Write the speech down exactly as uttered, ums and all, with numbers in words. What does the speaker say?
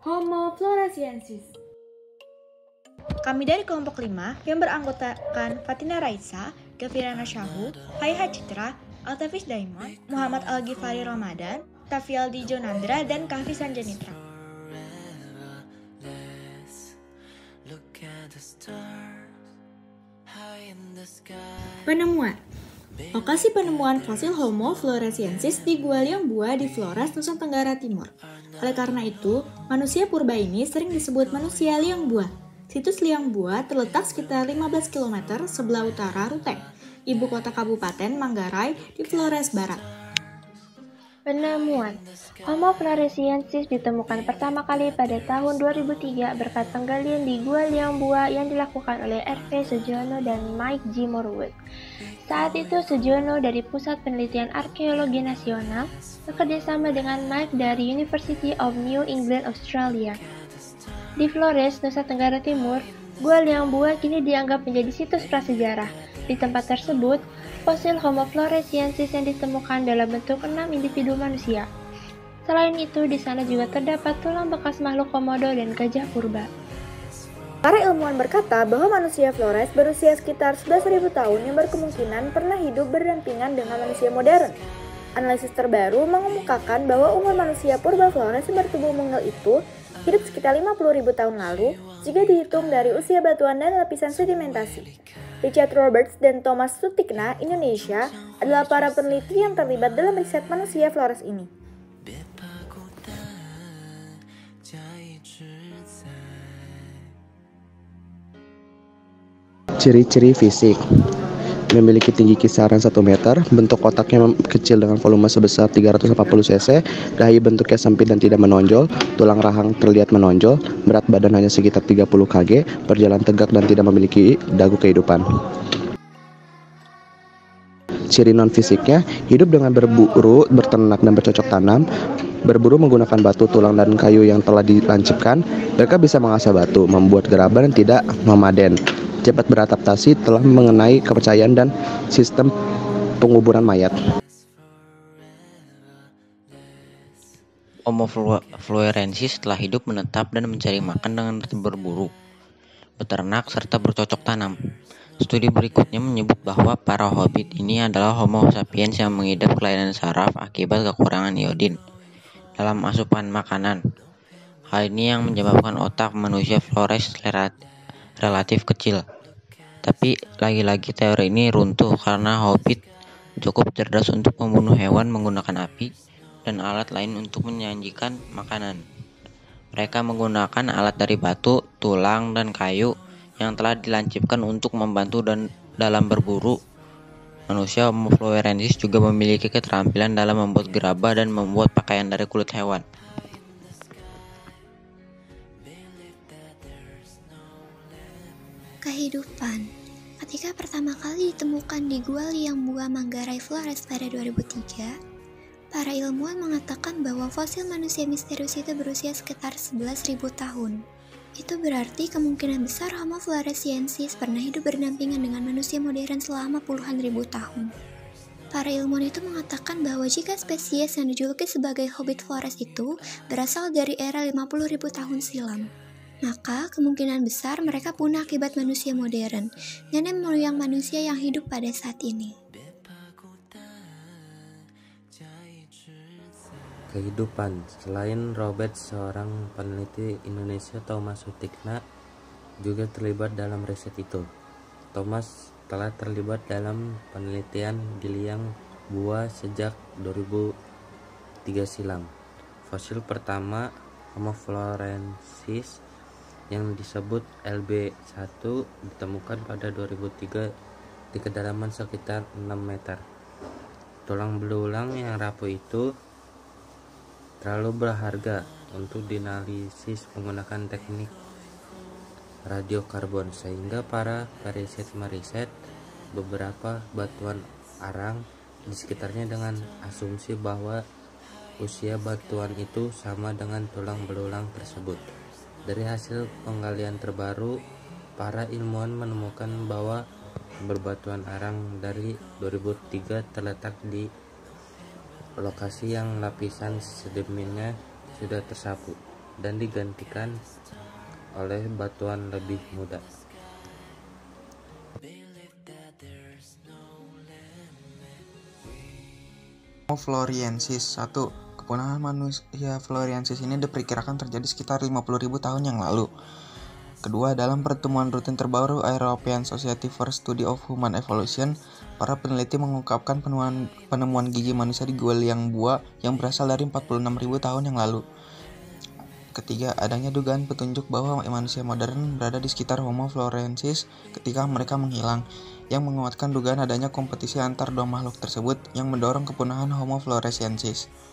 Homo floresiensis. Kami dari kelompok lima yang beranggotakan Fatina Raisa, Gafirana Syahu, Haiha Citra, Altafish Daimon, Muhammad Al-Ghifari Ramadan, Tafialdi Jonandra, dan Kahfi Sanjanitra. Penemuan. Lokasi penemuan fosil Homo floresiensis di Gua Liangbua di Flores, Nusa Tenggara Timur. Oleh karena itu, manusia purba ini sering disebut manusia Liangbua. Situs Liangbua terletak sekitar lima belas kilometer sebelah utara Ruteng, ibu kota Kabupaten Manggarai di Flores Barat. Penemuan Homo floresiensis ditemukan pertama kali pada tahun dua ribu tiga berkat penggalian di Gua Liangbua yang dilakukan oleh R V Sujono dan Mike G. Morwood. Saat itu Sujono dari Pusat Penelitian Arkeologi Nasional bekerjasama dengan Mike dari University of New England, Australia. Di Flores, Nusa Tenggara Timur, Gua Liangbua kini dianggap menjadi situs prasejarah. Di tempat tersebut, fosil Homo floresiensis yang ditemukan dalam bentuk enam individu manusia. Selain itu, di sana juga terdapat tulang bekas makhluk komodo dan gajah purba. Para ilmuwan berkata bahwa manusia Flores berusia sekitar sebelas ribu tahun yang berkemungkinan pernah hidup berdampingan dengan manusia modern. Analisis terbaru mengemukakan bahwa umur manusia purba Flores yang bertubuh mungil itu hidup sekitar lima puluh ribu tahun lalu jika dihitung dari usia batuan dan lapisan sedimentasi. Richard Roberts dan Thomas Sutikna, Indonesia, adalah para peneliti yang terlibat dalam riset manusia Flores ini. Ciri-ciri fisik. Memiliki tinggi kisaran satu meter, bentuk otaknya kecil dengan volume sebesar tiga ratus empat puluh cc, dahi bentuknya sempit dan tidak menonjol, tulang rahang terlihat menonjol, berat badan hanya sekitar tiga puluh kilogram, berjalan tegak dan tidak memiliki dagu kehidupan. Ciri non-fisiknya, hidup dengan berburu, berternak, dan bercocok tanam. Berburu menggunakan batu, tulang, dan kayu yang telah dilancipkan. Mereka bisa mengasah batu, membuat gerabah, dan tidak nomaden. Cepat beradaptasi, telah mengenai kepercayaan dan sistem penguburan mayat. Homo floresiensis telah hidup menetap dan mencari makan dengan berburu, beternak, serta bercocok tanam. Studi berikutnya menyebut bahwa para hobbit ini adalah Homo sapiens yang mengidap kelainan saraf akibat kekurangan iodin dalam asupan makanan. Hal ini yang menyebabkan otak manusia Flores relatif kecil. Tapi lagi-lagi teori ini runtuh karena hobbit cukup cerdas untuk membunuh hewan menggunakan api dan alat lain untuk menyajikan makanan. Mereka menggunakan alat dari batu, tulang, dan kayu yang telah dilancipkan untuk membantu dan dalam berburu. Manusia Homo floresiensis juga memiliki keterampilan dalam membuat gerabah dan membuat pakaian dari kulit hewan. Kehidupan. Ketika pertama kali ditemukan di Gua Liangbua, Manggarai, Flores pada dua ribu tiga, para ilmuwan mengatakan bahwa fosil manusia misterius itu berusia sekitar sebelas ribu tahun. Itu berarti kemungkinan besar Homo floresiensis pernah hidup berdampingan dengan manusia modern selama puluhan ribu tahun. Para ilmuwan itu mengatakan bahwa jika spesies yang dijuluki sebagai Hobbit Flores itu berasal dari era lima puluh ribu tahun silam, maka kemungkinan besar mereka punah akibat manusia modern, nenek moyang manusia yang hidup pada saat ini. Kehidupan. Selain Robert, seorang peneliti Indonesia, Thomas Sutikna juga terlibat dalam riset itu. Thomas telah terlibat dalam penelitian di Liangbua sejak dua ribu tiga silam. Fosil pertama Homo floresiensis yang disebut L B satu ditemukan pada dua ribu tiga di kedalaman sekitar enam meter. Tulang belulang yang rapuh itu terlalu berharga untuk dianalisis menggunakan teknik radiokarbon, sehingga para periset meriset beberapa batuan arang di sekitarnya dengan asumsi bahwa usia batuan itu sama dengan tulang belulang tersebut. Dari hasil penggalian terbaru, para ilmuwan menemukan bahwa berbatuan arang dari dua ribu tiga terletak di lokasi yang lapisan sedimennya sudah tersapu. dan digantikan oleh batuan lebih muda. Homo floresiensis. Satu. Kepunahan manusia floresiensis ini diperkirakan terjadi sekitar lima puluh ribu tahun yang lalu. Kedua, dalam pertemuan rutin terbaru European Society for Study of Human Evolution, para peneliti mengungkapkan penemuan, penemuan gigi manusia di Gua Liang Bua yang berasal dari empat puluh enam ribu tahun yang lalu. Ketiga, adanya dugaan petunjuk bahwa manusia modern berada di sekitar Homo floresiensis ketika mereka menghilang, yang menguatkan dugaan adanya kompetisi antar dua makhluk tersebut yang mendorong kepunahan Homo floresiensis.